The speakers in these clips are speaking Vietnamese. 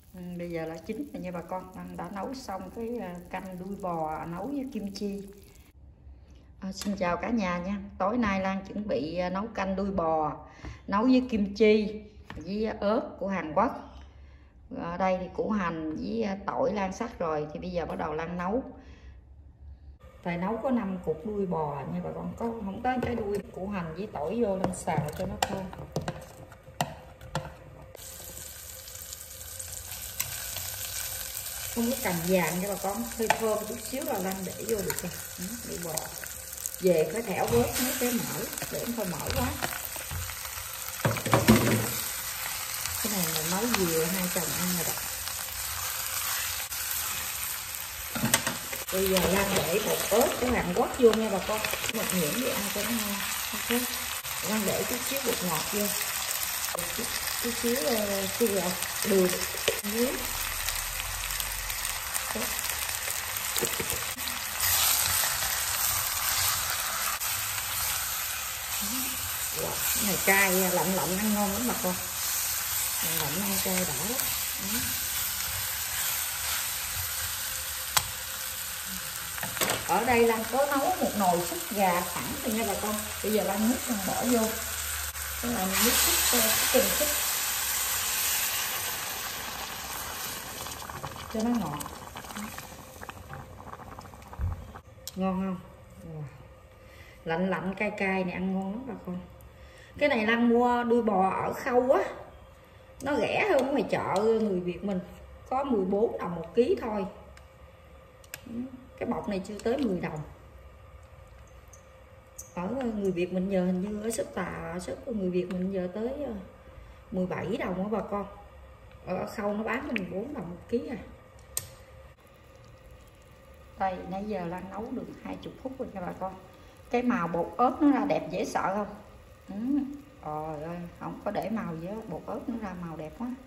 Bây giờ là chín rồi nha bà con. Anh đã nấu xong cái canh đuôi bò nấu với kim chi. Xin chào cả nhà nha. Tối nay Lan chuẩn bị nấu canh đuôi bò nấu với kim chi với ớt của Hàn Quốc. Ở đây thì củ hành với tỏi Lan sắc rồi, thì bây giờ bắt đầu Lan nấu. Thầy nấu có 5 cục đuôi bò nha bà con, có không tới cái đuôi. Củ hành với tỏi vô Lan xào cho nó thơm. Không có cần vàng nha bà con, hơi thơm chút xíu là Lan để vô được rồi. Đuôi bò về phải thẻo bớt mấy cái mỡ để không mỡ quá. Cái này là nấu dừa hai chồng ăn rồi đó. Bây giờ Lan để bột ớt của Hàn Quốc vô nha bà con, một miếng để ăn cho nó ngon. Ok, Lan để chút xíu bột ngọt vô, chút xíu chua ngọt đường muối. Cái này cay lạnh lạnh ăn ngon lắm bà con, lạnh ăn cay đã lắm. Ở đây Lan có nấu một nồi súp gà sẵn rồi nha bà con. Bây giờ Lan nước Lan bỏ vô, cái là nước súp cần súp cho nó ngọt. Ngon không? Lạnh lạnh cay cay này ăn ngon lắm bà con. Cái này Lan mua đuôi bò ở Khâu á, nó rẻ hơn ngoài chợ người Việt mình, có 14 đồng 1 ký thôi. Cái bọc này chưa tới 10 đồng. Ở người Việt mình giờ hình như ở shop của người Việt mình giờ tới 17 đồng đó bà con. Ở Khâu nó bán 14 đồng 1 ký à. Đây nãy giờ Lan nấu được 20 phút rồi nha bà con. Cái màu bột ớt nó ra đẹp dễ sợ không? Trời ơi, không có để màu gì đó, bột ớt nó ra màu đẹp quá.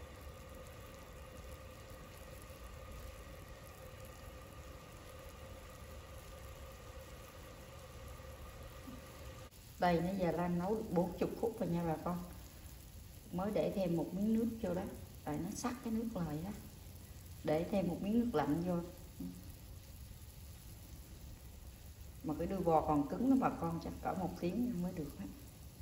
Đây nãy giờ Lan nấu được 40 phút rồi nha bà con. Mới để thêm một miếng nước vô đó, tại nó sắc cái nước lại đó. Để thêm một miếng nước lạnh vô. Mà cái đuôi bò còn cứng đó bà con, chắc cỡ 1 tiếng mới được hết.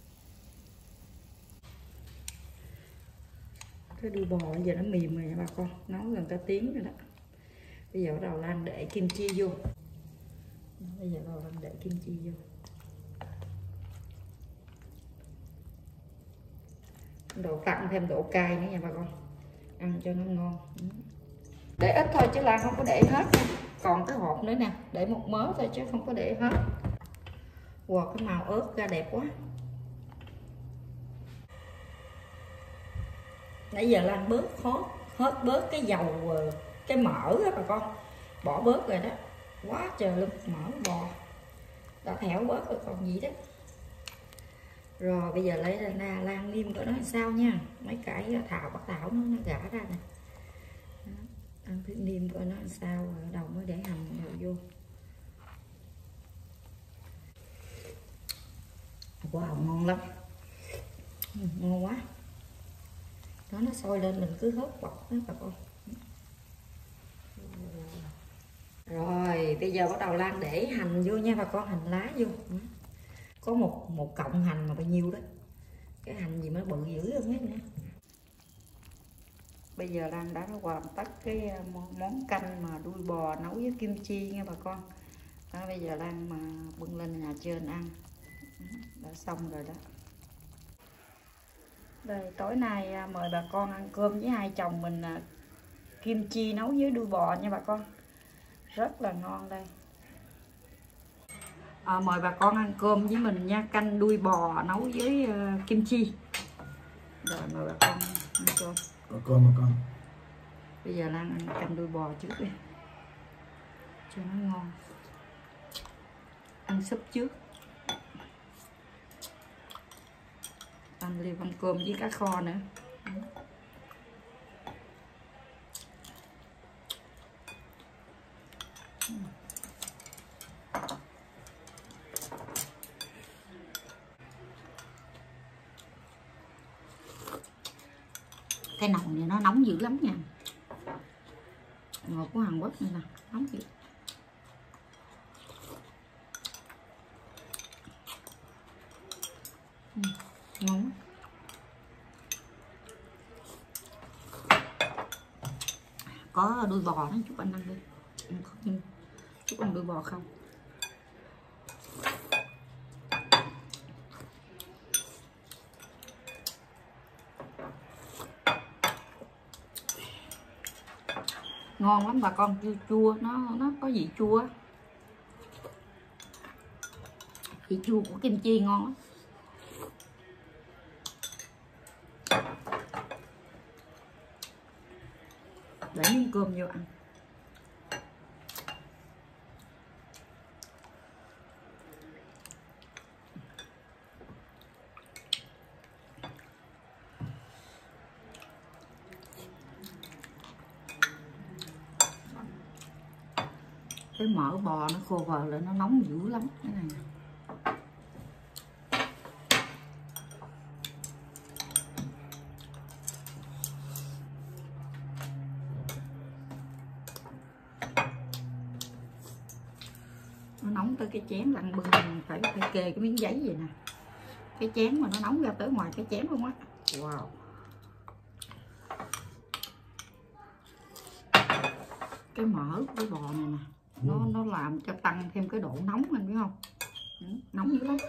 Cái đuôi bò bây giờ nó mềm rồi nha bà con, nấu gần cả tiếng rồi đó. Bây giờ bắt đầu Lan để kim chi vô. Bây giờ bắt đầu Lan để kim chi vô. Độ tăng thêm độ cay nữa nha bà con, ăn cho nó ngon. Để ít thôi chứ Lan không có để hết nha. Còn cái hộp nữa nè, để một mớ thôi chứ không có để hết. Wow, cái màu ớt ra đẹp quá. Nãy giờ Lan bớt hết bớt cái dầu, cái mỡ đó bà con, bỏ bớt rồi đó. Quá trời luôn, mỡ bò đã thẻo bớt rồi còn gì đó. Rồi bây giờ lấy ra Lan niêm của nó làm sao nha. Mấy cái bắt thảo nó gã ra nè. Ăn thử niêm của nó làm sao, rồi đầu mới để hành vô. Wow, ngon lắm. Ngon quá. Đó, nó sôi lên mình cứ hớt bọt đó bà con. Rồi bây giờ bắt đầu Lan để hành vô nha bà con, hành lá vô. Có một cọng hành mà bao nhiêu đó. Cái hành gì mà bự dữ hơn hết nữa. Bây giờ Lan đã hoàn tất cái món canh mà đuôi bò nấu với kim chi nha bà con. Đó, bây giờ Lan mà bưng lên nhà trên ăn. Đã xong rồi đó. Đây tối nay mời bà con ăn cơm với hai chồng mình, kim chi nấu với đuôi bò nha bà con. Rất là ngon đây. Mời bà con ăn cơm với mình nha, canh đuôi bò nấu với kim chi. Rồi mời bà con ăn cơm. Có cơm bà con. Bây giờ Lan ăn canh đuôi bò trước đi cho nó ngon. Ăn súp trước. Ăn liều ăn cơm với cá kho nữa. Cái nồi này nó nóng dữ lắm nha. ngọt của Hàn Quốc này nè, nóng kìa. Ngon. Có đuôi bò đó, chúc anh ăn đi. Chúc ăn đuôi bò không? Ngon lắm bà con, chua chua, nó có vị chua, vị chua của kim chi ngon lắm. Để miếng cơm vô ăn. Cái mỡ bò nó khô vào lại nó nóng dữ lắm cái này. Nó nóng tới cái chén lăn bưng, phải kê cái miếng giấy vậy nè. Cái chén mà nó nóng ra tới ngoài cái chén luôn á. Wow. Cái mỡ của cái bò này nè, nó làm cho tăng thêm cái độ nóng, anh biết không? Nóng dữ lắm.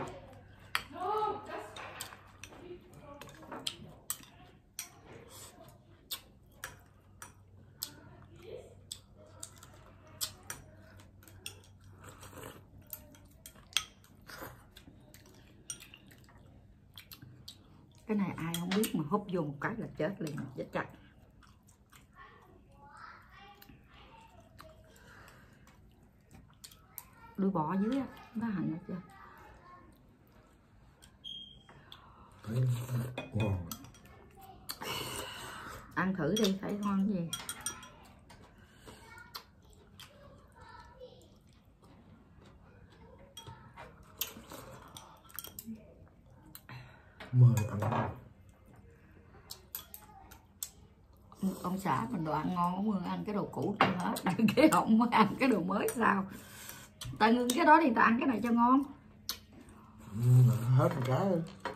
Cái này ai không biết mà húp vô một cái là chết liền, chết chắc. Đuôi bò dưới á, nó hành hết chưa? Ngon. Ăn thử đi, thấy ngon gì. Mời ăn. Ông xã mình đồ ăn ngon, không ăn cái đồ cũ cho hết. Cái ông mới ăn cái đồ mới sao? Ta ngưng cái đó thì ta ăn cái này cho ngon. Hết một cái.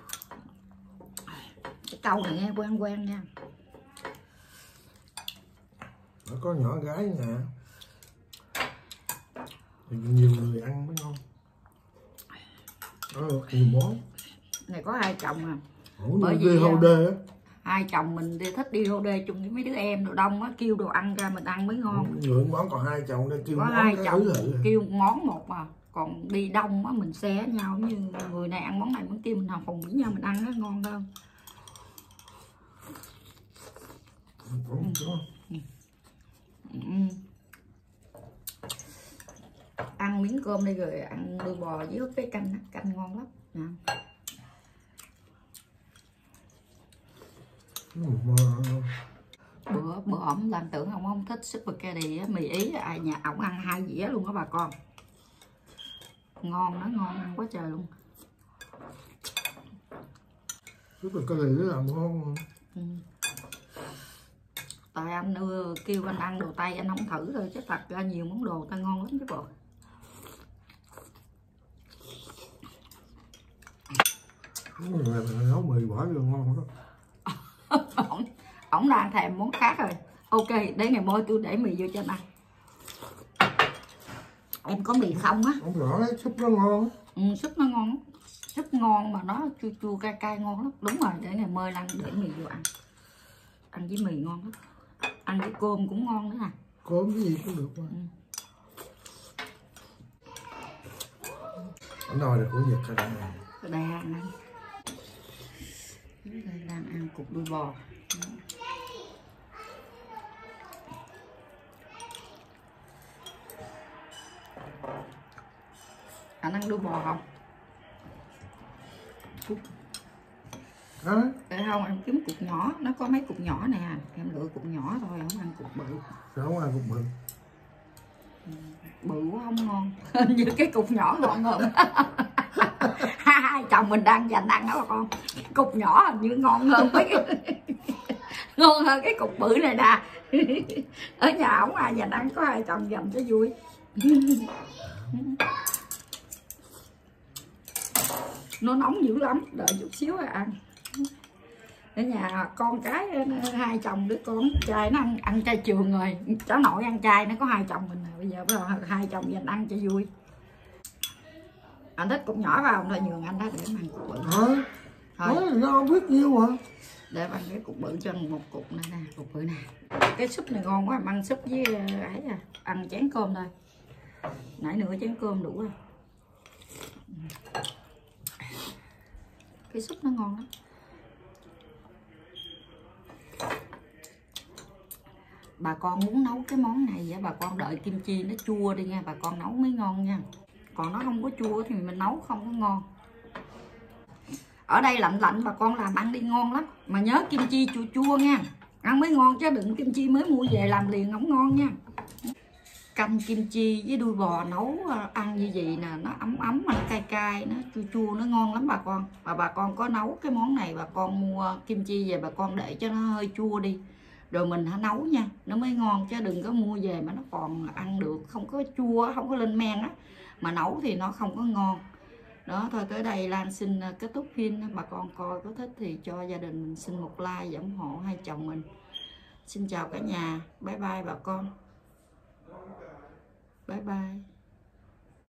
Cái câu này nghe quen quen nha. Nó có nhỏ gái nhà thì nhiều người ăn mới ngon. Đó là nhiều món. Này có hai chồng à. Bởi vì hầu đê á. Hai chồng mình thích đi hô đê chung với mấy đứa em đồ đông á, kêu đồ ăn ra mình ăn mới ngon. Lượng món còn hai chồng nên kêu có món hai chồng kêu rồi. món một mà, còn đi đông á mình xé nhau, như người này ăn món này món kia mình học phòng với nhau mình ăn nó ngon hơn. Ăn miếng cơm đi rồi ăn đuôi bò với ướp cái canh, canh ngon lắm nè. Bữa ổng làm tưởng ông không thích spaghetti á, mì Ý ai nhà ổng ăn 2 dĩa luôn đó bà con. Ngon, nó ngon ăn quá trời luôn. Spaghetti nó làm ngon. Tại anh kêu anh ăn đồ Tây anh không thử thôi, chứ thật ra nhiều món đồ ta ngon lắm chứ bộ. Nấu mì bỏ vô ngon đó. Ổng đang thèm món khác rồi. Ok, để ngày mai tôi để mì vô cho anh ăn. Em có mì không á? Không rõ đấy, súp nó ngon. Súp nó ngon. Súp ngon mà nó chua chua cay cay ngon lắm. Đúng rồi, để ngày mai ăn để mì vô ăn. Ăn với mì ngon lắm. Ăn với cơm cũng ngon nữa nè. Cơm cái gì cũng được mà. Ở nồi là của Nhật rồi đây này. Đang ăn. Đang ăn cục đuôi bò. Anh ăn đuôi bò không? Để không em kiếm cục nhỏ, nó có mấy cục nhỏ nè, em lựa cục nhỏ thôi, không ăn cục bự. Sao không ăn cục bự? Bự quá không ngon. Như cái cục nhỏ ngon hơn. Hai chồng mình đang dành ăn đó bà con. Cục nhỏ hình như ngon hơn mấy cái ngon hơn cái cục bự này nè. Ở nhà không ai dành ăn, có hai chồng dành cho vui. Nó nóng dữ lắm, đợi chút xíu là ăn. Ở nhà con cái hai chồng đứa con trai nó ăn chay trường rồi, cháu nội ăn chay, nó có hai chồng mình bây giờ hai chồng dành ăn cho vui. Anh thích cục nhỏ vào thôi, nhường anh đó để ăn cục bự. Thôi nó không biết nhiêu hả? Để ăn cái cục bự cho một cục này nè, cục bự nè. Cái súp này ngon quá, ăn súp với ấy à, ăn chén cơm thôi. Nãy nửa chén cơm đủ rồi. Cái súp nó ngon lắm. Bà con muốn nấu cái món này vậy, bà con đợi kim chi nó chua đi nha, bà con nấu mới ngon nha. Còn nó không có chua thì mình nấu không có ngon. Ở đây lạnh lạnh bà con làm ăn đi ngon lắm. Mà nhớ kim chi chua chua nha, ăn mới ngon chứ đừng kim chi mới mua về làm liền không ngon nha. Canh kim chi với đuôi bò nấu ăn như vậy nè, nó ấm ấm mà nó cay cay, nó chua chua, nó ngon lắm bà con. Và bà con có nấu cái món này, bà con mua kim chi về bà con để cho nó hơi chua đi, rồi mình hãy nấu nha, nó mới ngon, chứ đừng có mua về mà nó còn ăn được, không có chua, không có lên men á, mà nấu thì nó không có ngon. Đó, thôi tới đây Lan xin kết thúc phim. Bà con coi có thích thì cho gia đình mình xin một like và ủng hộ hai chồng mình. Xin chào cả nhà, bye bye bà con, bye bye.